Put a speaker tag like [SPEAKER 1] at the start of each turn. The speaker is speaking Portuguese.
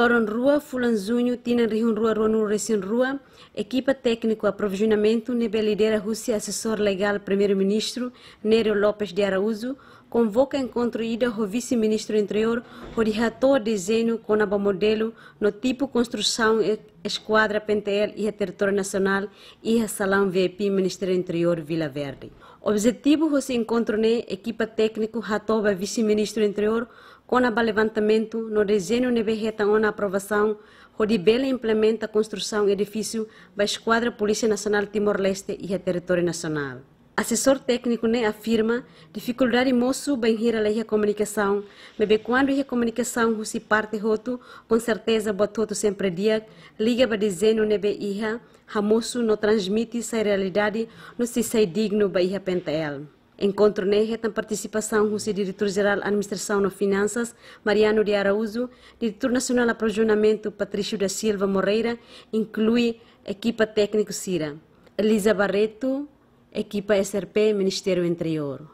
[SPEAKER 1] Loron Rua, Fulanzunho, Tina Rihun Rua, Ronu Resin Rua, equipa técnico aprovisionamento, nebe lidera Rússia, assessor legal primeiro-ministro, Nério Lopes de Araújo, convoca encontro ida ao vice-ministro interior, o relator desenho com a modelo no tipo construção esquadra PNTL e a território nacional e a salão VIP Ministério Interior Vila Verde. Objetivo desse encontro é equipa técnico ratoba vice-ministro interior com o levantamento no desenho nebeheta na aprovação o de Bela implementa a construção edifício da Esquadra Polícia Nacional Timor-Leste e a território nacional. Assessor técnico afirma dificuldade moço bem rir a comunicação, mas quando a comunicação se parte roto, com certeza bototo sempre dia, liga para desenho nebe iha, a moço não transmite essa realidade, não se sai digno para iha pentel. Encontro tem participação do diretor-geral de Administração e Finanças, Mariano de Araújo, diretor nacional de Aprovisionamento, Patrício da Silva Moreira, inclui equipa técnico CIRA, Elisa Barreto, equipa SRP, Ministério Interior.